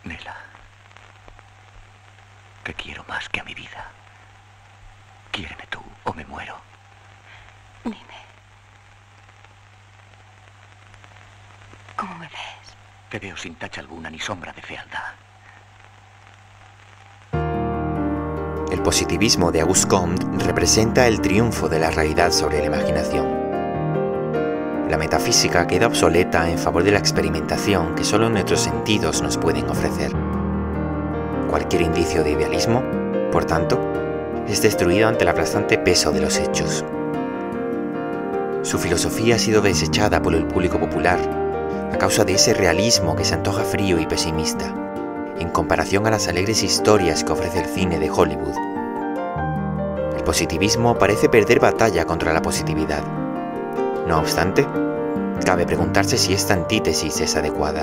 Nela, que quiero más que a mi vida. Quiéreme tú o me muero. Dime. ¿Cómo me ves? Te veo sin tacha alguna ni sombra de fealdad. El positivismo de Auguste Comte representa el triunfo de la realidad sobre la imaginación. La metafísica queda obsoleta en favor de la experimentación que solo nuestros sentidos nos pueden ofrecer. Cualquier indicio de idealismo, por tanto, es destruido ante el aplastante peso de los hechos. Su filosofía ha sido desechada por el público popular a causa de ese realismo que se antoja frío y pesimista, en comparación a las alegres historias que ofrece el cine de Hollywood. El positivismo parece perder batalla contra la positividad. No obstante, cabe preguntarse si esta antítesis es adecuada.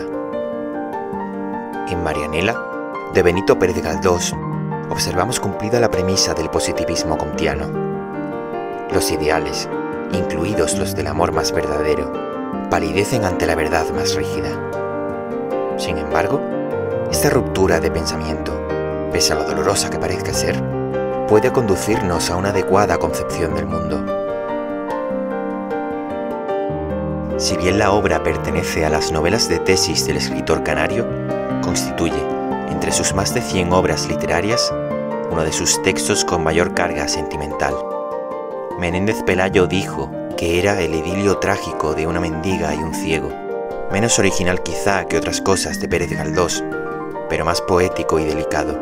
En Marianela, de Benito Pérez Galdós, observamos cumplida la premisa del positivismo comtiano. Los ideales, incluidos los del amor más verdadero, palidecen ante la verdad más rígida. Sin embargo, esta ruptura de pensamiento, pese a lo dolorosa que parezca ser, puede conducirnos a una adecuada concepción del mundo. Si bien la obra pertenece a las novelas de tesis del escritor canario, constituye, entre sus más de 100 obras literarias, uno de sus textos con mayor carga sentimental. Menéndez Pelayo dijo que era el idilio trágico de una mendiga y un ciego, menos original quizá que otras cosas de Pérez Galdós, pero más poético y delicado.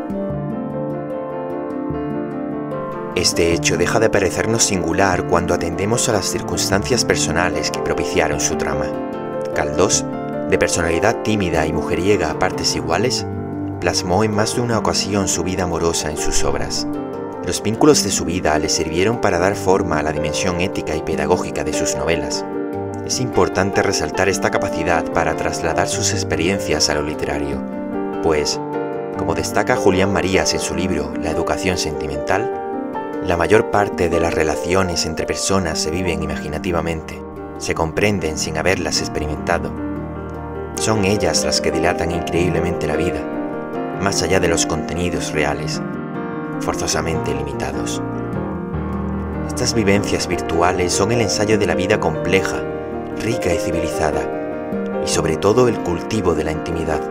Este hecho deja de parecernos singular cuando atendemos a las circunstancias personales que propiciaron su trama. Galdós, de personalidad tímida y mujeriega a partes iguales, plasmó en más de una ocasión su vida amorosa en sus obras. Los vínculos de su vida le sirvieron para dar forma a la dimensión ética y pedagógica de sus novelas. Es importante resaltar esta capacidad para trasladar sus experiencias a lo literario, pues, como destaca Julián Marías en su libro La educación sentimental, la mayor parte de las relaciones entre personas se viven imaginativamente, se comprenden sin haberlas experimentado. Son ellas las que dilatan increíblemente la vida, más allá de los contenidos reales, forzosamente limitados. Estas vivencias virtuales son el ensayo de la vida compleja, rica y civilizada, y sobre todo el cultivo de la intimidad.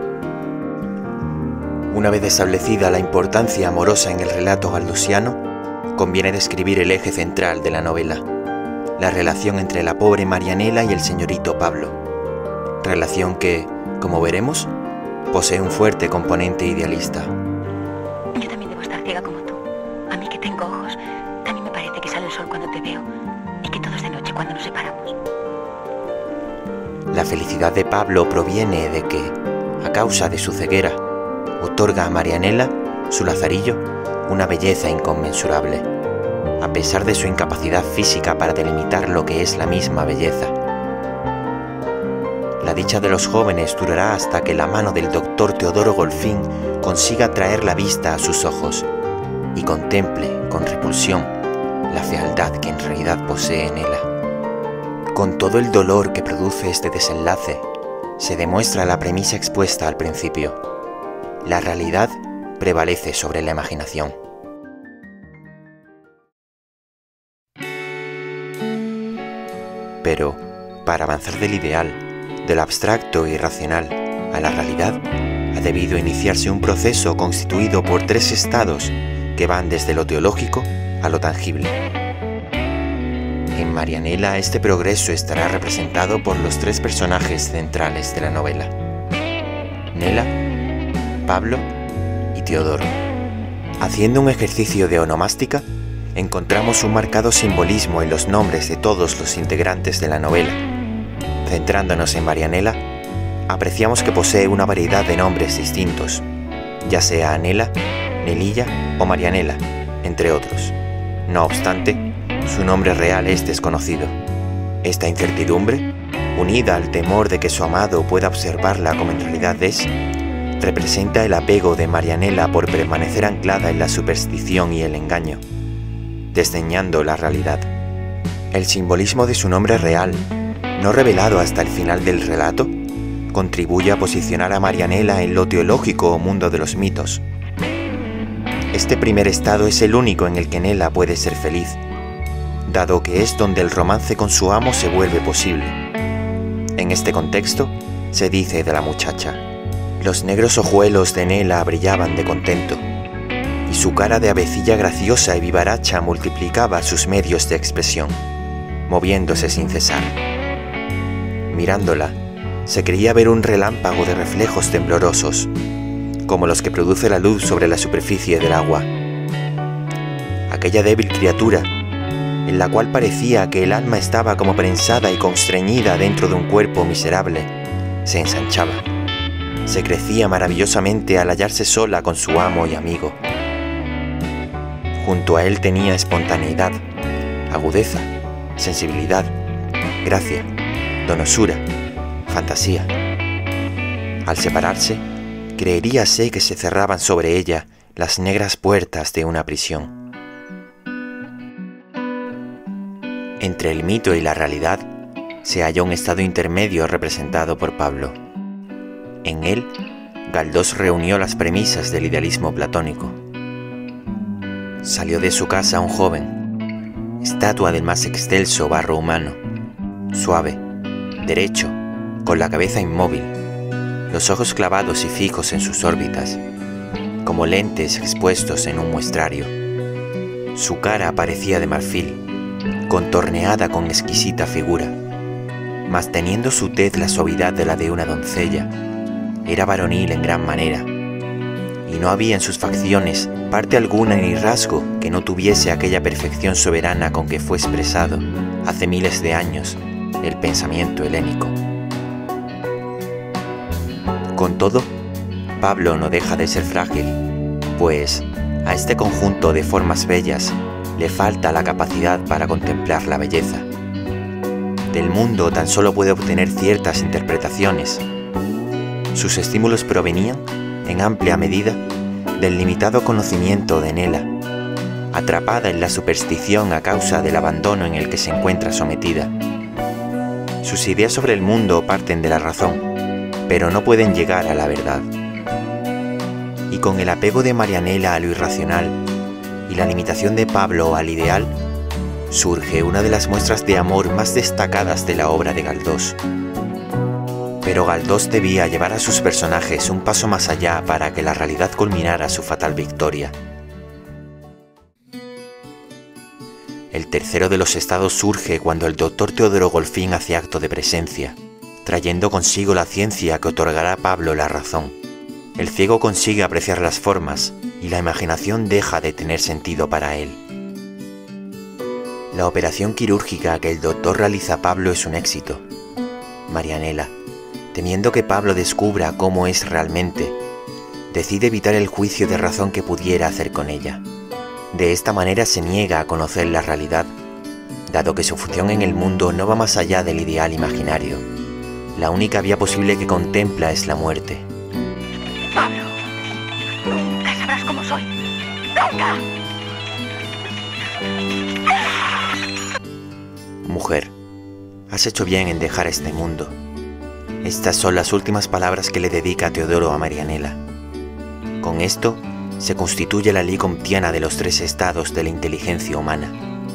Una vez establecida la importancia amorosa en el relato galdusiano, conviene describir el eje central de la novela, la relación entre la pobre Marianela y el señorito Pablo, relación que, como veremos, posee un fuerte componente idealista. Yo también debo estar ciega como tú. A mí que tengo ojos, también me parece que sale el sol cuando te veo y que todo es de noche cuando nos separamos. La felicidad de Pablo proviene de que, a causa de su ceguera, otorga a Marianela, su lazarillo, una belleza inconmensurable, a pesar de su incapacidad física para delimitar lo que es la misma belleza. La dicha de los jóvenes durará hasta que la mano del doctor Teodoro Golfín consiga traer la vista a sus ojos y contemple, con repulsión, la fealdad que en realidad posee Nela. Con todo el dolor que produce este desenlace, se demuestra la premisa expuesta al principio. La realidad prevalece sobre la imaginación. Pero, para avanzar del ideal, de lo abstracto e irracional a la realidad, ha debido iniciarse un proceso constituido por 3 estados que van desde lo teológico a lo tangible. En Marianela este progreso estará representado por los 3 personajes centrales de la novela: Nela, Pablo y Teodoro. Haciendo un ejercicio de onomástica, encontramos un marcado simbolismo en los nombres de todos los integrantes de la novela. Centrándonos en Marianela, apreciamos que posee una variedad de nombres distintos, ya sea Nela, Nelilla o Marianela, entre otros. No obstante, su nombre real es desconocido. Esta incertidumbre, unida al temor de que su amado pueda observarla como en realidad es, representa el apego de Marianela por permanecer anclada en la superstición y el engaño, desdeñando la realidad. El simbolismo de su nombre real, no revelado hasta el final del relato, contribuye a posicionar a Marianela en lo teológico o mundo de los mitos. Este primer estado es el único en el que Nela puede ser feliz, dado que es donde el romance con su amo se vuelve posible. En este contexto, se dice de la muchacha: los negros ojuelos de Nela brillaban de contento, y su cara de avecilla graciosa y vivaracha multiplicaba sus medios de expresión, moviéndose sin cesar. Mirándola, se creía ver un relámpago de reflejos temblorosos, como los que produce la luz sobre la superficie del agua. Aquella débil criatura, en la cual parecía que el alma estaba como prensada y constreñida dentro de un cuerpo miserable, se ensanchaba, se crecía maravillosamente al hallarse sola con su amo y amigo. Junto a él tenía espontaneidad, agudeza, sensibilidad, gracia, donosura, fantasía. Al separarse, creeríase que se cerraban sobre ella las negras puertas de una prisión. Entre el mito y la realidad se halla un estado intermedio representado por Pablo. En él, Galdós reunió las premisas del idealismo platónico. Salió de su casa un joven, estatua del más excelso barro humano, suave, derecho, con la cabeza inmóvil, los ojos clavados y fijos en sus órbitas, como lentes expuestos en un muestrario. Su cara parecía de marfil, contorneada con exquisita figura, mas teniendo su tez la suavidad de la de una doncella. Era varonil en gran manera, y no había en sus facciones parte alguna ni rasgo que no tuviese aquella perfección soberana con que fue expresado, hace miles de años, el pensamiento helénico. Con todo, Pablo no deja de ser frágil, pues a este conjunto de formas bellas le falta la capacidad para contemplar la belleza. Del mundo tan solo puede obtener ciertas interpretaciones. Sus estímulos provenían, en amplia medida, del limitado conocimiento de Nela, atrapada en la superstición a causa del abandono en el que se encuentra sometida. Sus ideas sobre el mundo parten de la razón, pero no pueden llegar a la verdad. Y con el apego de Marianela a lo irracional y la limitación de Pablo al ideal, surge una de las muestras de amor más destacadas de la obra de Galdós. Pero Galdós debía llevar a sus personajes un paso más allá para que la realidad culminara su fatal victoria. El tercero de los estados surge cuando el doctor Teodoro Golfín hace acto de presencia, trayendo consigo la ciencia que otorgará a Pablo la razón. El ciego consigue apreciar las formas y la imaginación deja de tener sentido para él. La operación quirúrgica que el doctor realiza a Pablo es un éxito. Marianela, temiendo que Pablo descubra cómo es realmente, decide evitar el juicio de razón que pudiera hacer con ella. De esta manera se niega a conocer la realidad, dado que su función en el mundo no va más allá del ideal imaginario. La única vía posible que contempla es la muerte. Pablo, nunca sabrás cómo soy. ¡Nunca! Mujer, has hecho bien en dejar este mundo. Estas son las últimas palabras que le dedica Teodoro a Marianela. Con esto, se constituye la ley comtiana de los tres estados de la inteligencia humana.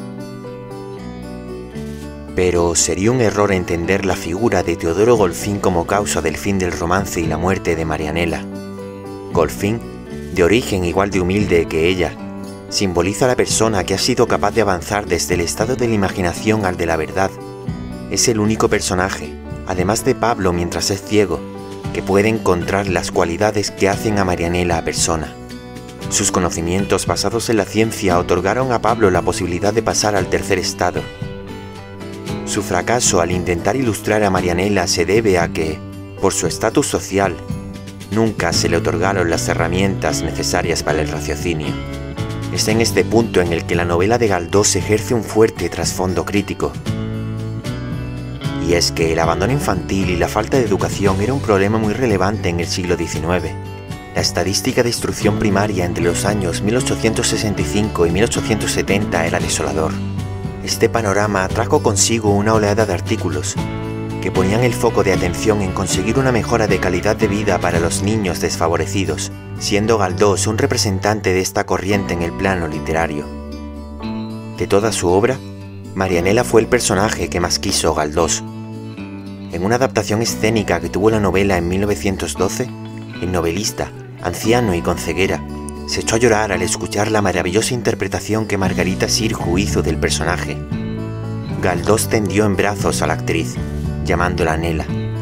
Pero sería un error entender la figura de Teodoro Golfín como causa del fin del romance y la muerte de Marianela. Golfín, de origen igual de humilde que ella, simboliza a la persona que ha sido capaz de avanzar desde el estado de la imaginación al de la verdad. Es el único personaje, además de Pablo mientras es ciego, que puede encontrar las cualidades que hacen a Marianela persona. Sus conocimientos basados en la ciencia otorgaron a Pablo la posibilidad de pasar al tercer estado. Su fracaso al intentar ilustrar a Marianela se debe a que, por su estatus social, nunca se le otorgaron las herramientas necesarias para el raciocinio. Es en este punto en el que la novela de Galdós ejerce un fuerte trasfondo crítico. Y es que el abandono infantil y la falta de educación era un problema muy relevante en el siglo XIX. La estadística de instrucción primaria entre los años 1865 y 1870 era desolador. Este panorama trajo consigo una oleada de artículos que ponían el foco de atención en conseguir una mejora de calidad de vida para los niños desfavorecidos, siendo Galdós un representante de esta corriente en el plano literario. De toda su obra, Marianela fue el personaje que más quiso Galdós. En una adaptación escénica que tuvo la novela en 1912, el novelista, anciano y con ceguera, se echó a llorar al escuchar la maravillosa interpretación que Margarita Xirgu hizo del personaje. Galdós tendió en brazos a la actriz, llamándola Nela.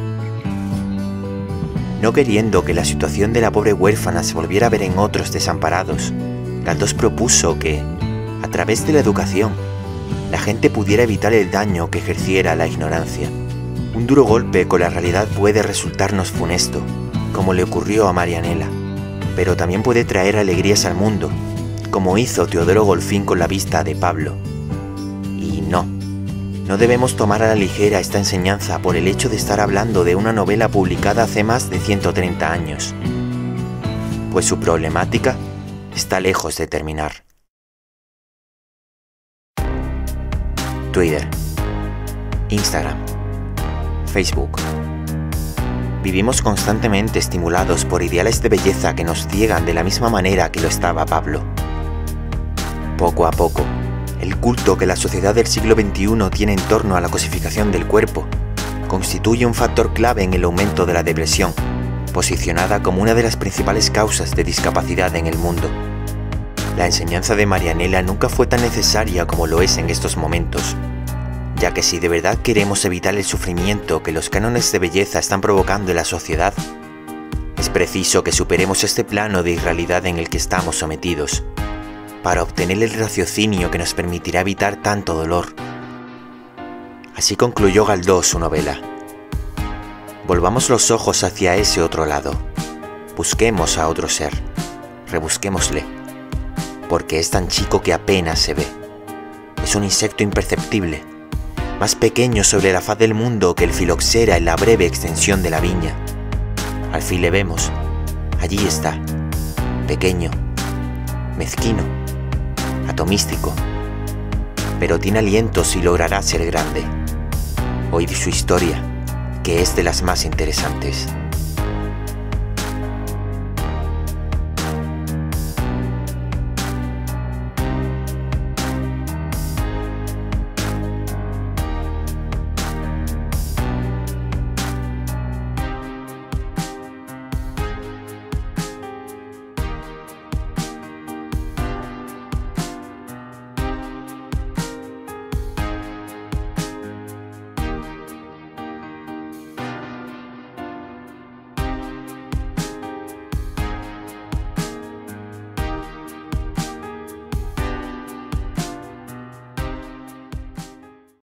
No queriendo que la situación de la pobre huérfana se volviera a ver en otros desamparados, Galdós propuso que, a través de la educación, la gente pudiera evitar el daño que ejerciera la ignorancia. Un duro golpe con la realidad puede resultarnos funesto, como le ocurrió a Marianela, pero también puede traer alegrías al mundo, como hizo Teodoro Golfín con la vista de Pablo. Y no debemos tomar a la ligera esta enseñanza por el hecho de estar hablando de una novela publicada hace más de 130 años, pues su problemática está lejos de terminar. Twitter, Instagram, Facebook. Vivimos constantemente estimulados por ideales de belleza que nos ciegan de la misma manera que lo estaba Pablo. Poco a poco, el culto que la sociedad del siglo XXI tiene en torno a la cosificación del cuerpo constituye un factor clave en el aumento de la depresión, posicionada como una de las principales causas de discapacidad en el mundo. La enseñanza de Marianela nunca fue tan necesaria como lo es en estos momentos, ya que si de verdad queremos evitar el sufrimiento que los cánones de belleza están provocando en la sociedad, es preciso que superemos este plano de irrealidad en el que estamos sometidos, para obtener el raciocinio que nos permitirá evitar tanto dolor. Así concluyó Galdós su novela. Volvamos los ojos hacia ese otro lado, busquemos a otro ser, rebusquémosle, porque es tan chico que apenas se ve. Es un insecto imperceptible, más pequeño sobre la faz del mundo que el filoxera en la breve extensión de la viña. Al fin le vemos, allí está, pequeño, mezquino, atomístico, pero tiene alientos y logrará ser grande. Oíd su historia, que es de las más interesantes.